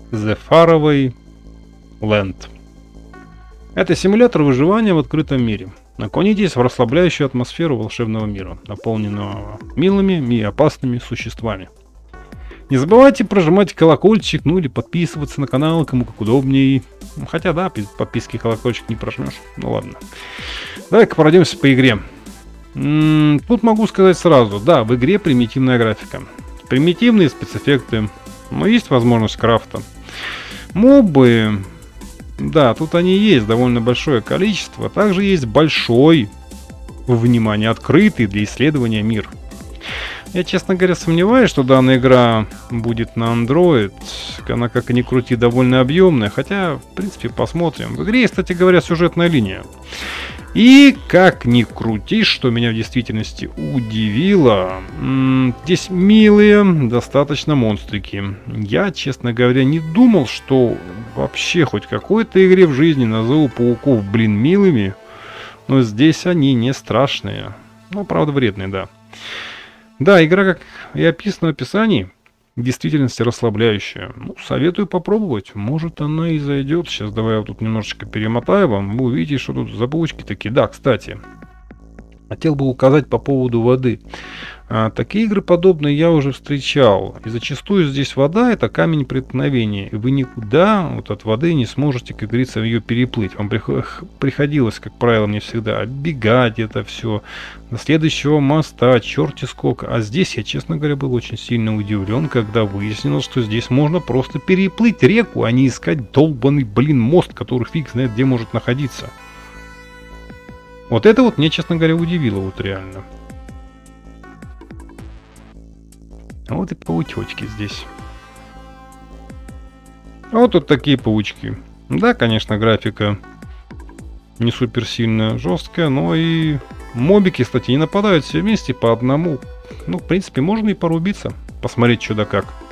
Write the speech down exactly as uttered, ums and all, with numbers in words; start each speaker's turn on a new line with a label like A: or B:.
A: The Faraway Land. Это симулятор выживания в открытом мире. Окунитесь в расслабляющую атмосферу волшебного мира, наполненного милыми и опасными существами. Не забывайте прожимать колокольчик, ну или подписываться на канал, кому как удобнее. Хотя да, подписки колокольчик не прожмешь. Ну ладно. Давай-ка пройдемся по игре. М-м, тут могу сказать сразу, да, в игре примитивная графика. Примитивные спецэффекты, но есть возможность крафта. Мобы, да, тут они есть, довольно большое количество. Также есть большой, внимание, открытый для исследования мир. Я, честно говоря, сомневаюсь, что данная игра будет на Android. Она, как и ни крути, довольно объемная. Хотя, в принципе, посмотрим. В игре, кстати говоря, сюжетная линия. И, как ни крути, что меня в действительности удивило, м- здесь милые достаточно монстрики. Я, честно говоря, не думал, что вообще хоть какой-то игре в жизни назову пауков, блин, милыми. Но здесь они не страшные. Ну, правда, вредные, да. Да, игра, как и описано в описании, в действительности расслабляющая. Ну, советую попробовать. Может, она и зайдет. Сейчас давай я тут немножечко перемотаю вам. Вы увидите, что тут забулочки такие. Да, кстати, хотел бы указать по поводу воды. А, такие игры подобные я уже встречал. И зачастую здесь вода — это камень преткновения. И вы никуда вот от воды не сможете, как говорится, ее переплыть. Вам приходилось, как правило, мне всегда оббегать это все до следующего моста, черти сколько. А здесь я, честно говоря, был очень сильно удивлен, когда выяснилось, что здесь можно просто переплыть реку, а не искать долбанный, блин, мост, который фиг знает где может находиться. Вот это вот мне, честно говоря, удивило вот реально. Вот и паучочки здесь. Вот тут такие паучки. Да, конечно, графика не супер сильно жесткая, но и мобики, кстати, не нападают все вместе по одному. Ну, в принципе, можно и порубиться, посмотреть что да как.